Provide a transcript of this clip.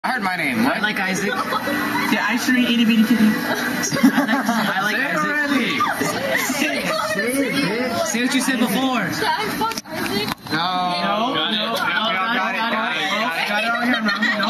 I heard my name. What? I like Isaac. Yeah, I sure itty bitty kitty. I like Isaac. Say Say what you said before. Should I fuck Isaac? No. No. Got it. Got it over here, man.